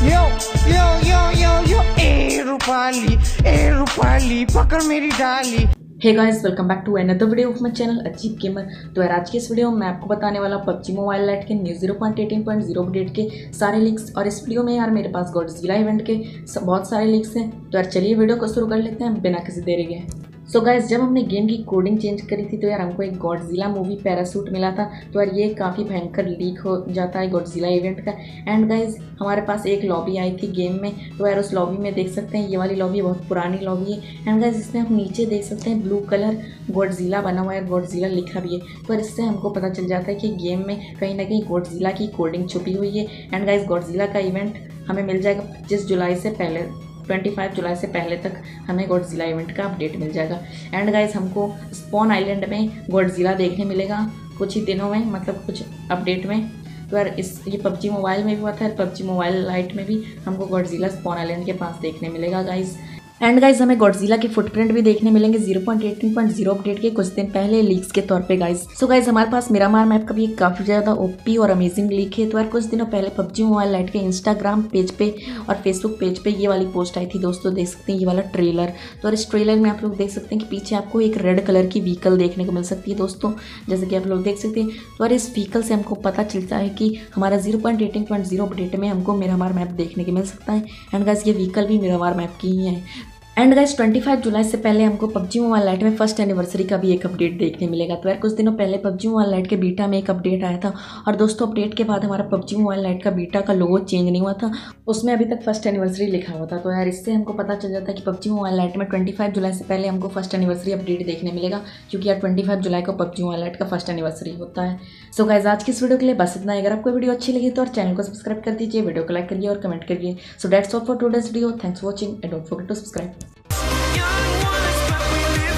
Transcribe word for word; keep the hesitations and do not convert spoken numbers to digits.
यो यो यो यो यो ए रूपाली ए रूपाली पकड़ मेरी डाली। Hey guys, welcome back to another video of my channel Ajeeb Gamer. तो यार आज की इस वीडियो में मैं आपको बताने वाला पबजी मोबाइल लाइट के new zero point eighteen point zero update के सारे लिंक्स। और इस वीडियो में यार मेरे पास गॉडजिला इवेंट के बहुत सारे लिंक्स हैं। तो यार चलिए वीडियो को शुरू कर लेते हैं बिना किसी देरी के। सो so गाइस, जब हमने गेम की कोडिंग चेंज करी थी तो यार हमको एक गॉडजिला मूवी पैरासूट मिला था। तो यार ये काफ़ी भयंकर लीक हो जाता है गॉडजिला इवेंट का। एंड गाइस हमारे पास एक लॉबी आई थी गेम में। तो यार उस लॉबी में देख सकते हैं ये वाली लॉबी बहुत पुरानी लॉबी है। एंड गाइस इसमें हम नीचे देख सकते हैं ब्लू कलर गॉडजिला बना हुआ है, गॉडजिला लिखा भी है। तो इससे हमको पता चल जाता है कि गेम में कहीं ना कहीं गॉडजिला की कोडिंग छुपी हुई है। एंड गाइस गॉडजिला का इवेंट हमें मिल जाएगा पच्चीस जुलाई से पहले, पच्चीस जुलाई से पहले तक हमें गॉडजिला इवेंट का अपडेट मिल जाएगा। एंड गाइस हमको स्पॉन आइलैंड में गॉडजिला देखने मिलेगा कुछ ही दिनों में, मतलब कुछ अपडेट में। तो यार इस ये पबजी मोबाइल में भी हुआ था, पबजी मोबाइल लाइट में भी हमको गॉडजिला स्पॉन आइलैंड के पास देखने मिलेगा गाइस। एंड गाइस हमें गॉडजिला के फुटप्रिंट भी देखने मिलेंगे zero point eighteen point zero update के कुछ दिन पहले लीक्स के तौर पे गाइस। सो गाइस हमारे पास मिरामार मैप का भी काफ़ी ज़्यादा ओपी और अमेजिंग लीक है। तो यार कुछ दिनों पहले पबजी मोबाइल लाइट के इंस्टाग्राम पेज पे और फेसबुक पेज पे ये वाली पोस्ट आई थी दोस्तों, देख सकते हैं ये वाला ट्रेलर। तो और इस ट्रेलर में आप लोग देख सकते हैं कि पीछे आपको एक रेड कलर की व्हीकल देखने को मिल सकती है दोस्तों, जैसे कि आप लोग देख सकते हैं। तो और इस व्हीकल से हमको पता चलता है कि हमारा zero point eighteen point zero update में हमको मिरामार मैप देखने को मिल सकता है। एंड गाइस ये व्हीकल भी मिरामार मैप की ही है। एंड गाइस पच्चीस जुलाई से पहले हमको पबजी मोबाइल लाइट में फर्स्ट एनिवर्सरी का भी एक अपडेट देखने मिलेगा। तो यार कुछ दिनों पहले पबजी मोबाइल लाइट के बीटा में एक अपडेट आया था। और दोस्तों अपडेट के बाद हमारा पबजी मोबाइल लाइट का बीटा का लोगो चेंज नहीं हुआ था, उसमें अभी तक फर्स्ट एनिवर्सरी लिखा हुआ था। तो यार इससे हमको पता चल जाता है कि पबजी मोबाइल लाइट में पच्चीस जुलाई से पहले हमको फर्स्ट एनिवर्सरी अपडेट देखने मिलेगा, क्योंकि यार पच्चीस जुलाई को पबजी मोबाइल लाइट का फर्स्ट एनिवर्सरी होता है। सो गाइस आज की इस वीडियो के लिए बस इतना है। अगर आपको वीडियो अच्छी लगी तो और चैनल को सब्सक्राइब कर दीजिए, वीडियो को लाइक करिए और कमेंट करिए। So that's all for today's video. Thanks for watching and don't forget to subscribe. Young ones, but we live